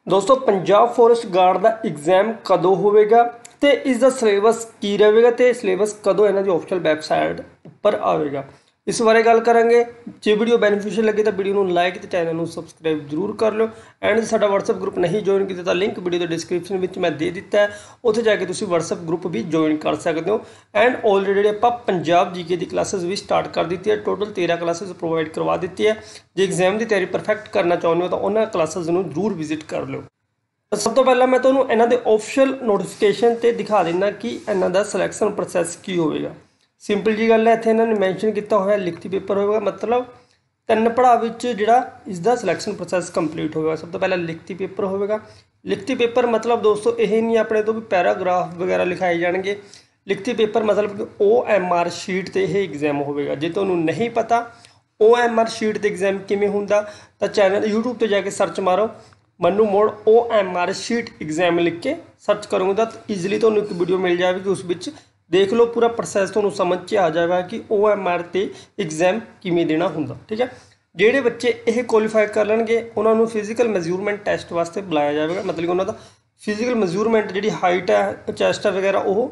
दोस्तों Punjab forest guard का exam कदों होगा तो इसका सिलेबस की रहेगा तो सिलेबस कदों इन्हों की ऑफिशियल वैबसाइट पर आएगा। इस बारे गल करेंगे। जो वीडियो बेनीफिशियल लगे तो वीडियो को लाइक तो चैनल को सबसक्राइब जरूर कर लो। एंड साडा WhatsApp ग्रुप नहीं ज्वाइन किया तो लिंक वीडियो के डिस्क्रिप्शन में मैं दे दिता है, उत्थे जाके तुसीं WhatsApp ग्रुप भी ज्वाइन कर सकते हो। एंड ऑलरेडी आपां पंजाब जीके की क्लासेस भी स्टार्ट कर दी है। टोटल 13 क्लासेस प्रोवाइड करवा दी है। जो एग्जाम की तैयारी परफेक्ट करना चाहते हो तो उन्होंने क्लासेस को जरूर विजिट कर लो। सब तो पहला मैं तुम्हें इन्हों के ऑफिशियल नोटिफिकेशन से दिखा देना कि इन्हों का सिलेक्शन प्रोसैस की होगा। सिंपल जी गल है, इतने इन्होंने मैंशन किया हुआ लिखती पेपर होगा, मतलब 3 पड़ाव जोड़ा इसका सिलेक्शन प्रोसैस कंप्लीट होगा। सब तो पहला लिखती पेपर होगा। लिखती पेपर मतलब दोस्तों यह नहीं अपने तो भी पैराग्राफ वगैरह लिखाए जाएंगे। लिखती पेपर मतलब कि OMR शीट से यह एग्जाम होगा। जो तुम्हें नहीं पता OMR शीट से एग्जाम किमें होंदा तो चैनल यूट्यूब पर जाके सर्च मारो मन्नू मोड़ OMR शीट एग्जाम लिख के सर्च करूँगा तो ईजिली तो एक वीडियो मिल जाएगी। उस बिच देख लो पूरा प्रोसैस तो समझ च आ जाएगा कि OMR से एग्जाम किमें देना होंदा। ठीक है, जोड़े बच्चे ये क्वालीफाई कर लेंगे उन्होंने फिजिकल मेजूरमेंट टैसट वास्ते बुलाया जाएगा। मतलब कि उन्होंने फिजिकल मेजूरमेंट जी हाइट है चैसट है वगैरह वो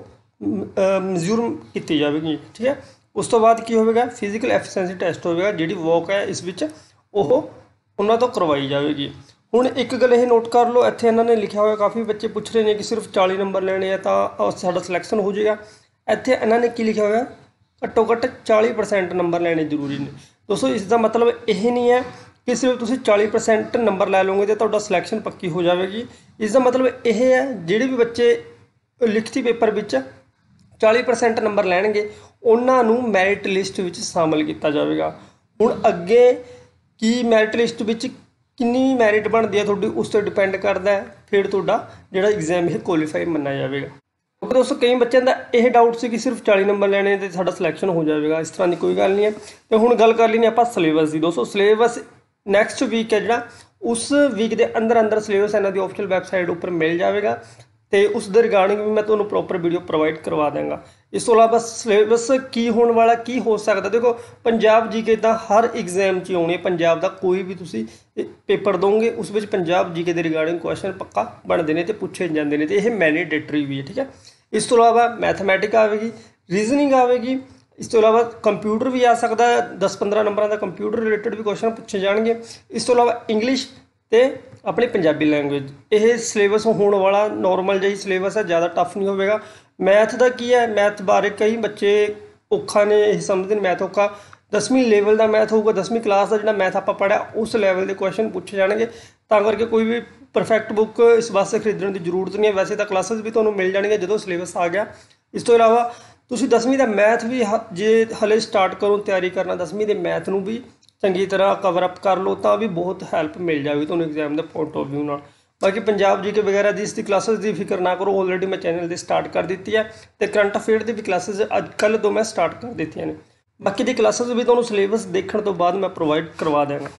मेजूर की जाएगी। ठीक है, उस तो बाद की होगा फिजिकल एफिशिएंसी टैसट होगा। जी वॉक है इस विच उन्होंने तो करवाई जाएगी। हुण एक गल ये नोट कर लो, इत्थे इन्होंने लिखा हुआ काफ़ी बच्चे पूछ रहे हैं कि सिर्फ 40 नंबर लेने हैं तो साडा सिलेक्शन हो जाएगा। इत्थे इन्होंने की लिखा हुआ घट्टो घट्ट 40% नंबर लेने जरूरी ने। दोस्तों इसका मतलब यह नहीं है कि सिर्फ तुसीं 40% नंबर लै लोगे तो तुहाडा सिलेक्शन पक्की हो जाएगी। इसका मतलब यह है जिहड़े भी बच्चे लिखती पेपर विच 40% नंबर लैणगे उन्होंने मैरिट लिस्ट में शामिल किया जाएगा। हुण अगे की मैरिट लिस्ट में कितनी मैरिट बनती है थोड़ी उस पर डिपेंड करता है, फिर तुहाडा जिहड़ा एग्जाम है क्वालीफाई मन्ना जाएगा। क्योंकि दोस्तों कई बच्चों का यह डाउट से कि सिर्फ 40 नंबर लेने तो साडा सिलेक्शन हो जाएगा। इस तरह की कोई गल नहीं है। तो हुण गल कर लेनी आप सिलेबस की। दोस्तों सिलेबस नैक्सट वीक है जिहड़ा उस वीक के अंदर अंदर सिलेबस इन्हों की ऑफिशियल वैबसाइट पर मिल जाएगा तो उस दे रिगार्डिंग भी मैं तुम्हें प्रॉपर वीडियो प्रोवाइड करवा देंगा। इस तो अलावा सिलेबस की होने वाला की हो सकता, देखो पंजाब जीके तो हर एग्जाम च आने, पंजाब का कोई भी तुसी पेपर दोगे उस विच पंजाब जीके के रिगार्डिंग क्वेश्चन पक्का बनते हैं तो पूछे जाते हैं, तो यह मैंडेटरी भी है। ठीक है, इस तो अलावा मैथमैटिक आएगी, रीजनिंग आएगी, इस तो अलावा कंप्यूटर भी आ सकता है। 10-15 नंबर का कंप्यूटर रिलेटेड भी क्वेश्चन पूछे जाएंगे। इस तो अलावा इंग्लिश तो अपनी पंजाबी लैंगुएज यह सिलेबस होने वाला नॉर्मल जी सिलेबस है, ज़्यादा टफ नहीं होगा। मैथ का की है, मैथ बारे कई बच्चे औखा ने यही समझते हैं मैथ औखा। 10वीं लेवल का मैथ होगा, 10वीं क्लास का जो मैथ आप पढ़ा उस लैवल के क्वेश्चन पूछे जाएंगे। तो करके कोई भी परफेक्ट बुक इस वास्ते खरीदने की जरूरत नहीं है। वैसे तो क्लासेस भी तुम्हें मिल जाएंगे जो सिलेबस आ गया। इस तो इलावा तुसीं 10वीं का मैथ भी जे हले स्टार्ट करो तैयारी करना 10वीं के मैथ में भी चंगी तरह कवर अप कर लो तो भी बहुत हैल्प मिल जाएगी तुम्हें एग्जाम के पॉइंट ऑफ व्यू नाल। बाकी पंजाब जीके वगैरह की इसकी क्लासेस की फिक्र ना करो, ऑलरेडी मैं चैनल पर स्टार्ट कर दी है। तो करंट अफेयर की भी क्लासेस अज कल तो मैं स्टार्ट कर दी ने। बाकी दी क्लासेस भी तुम्हें सिलेबस देखने तो बाद मैं प्रोवाइड करवा देंगा।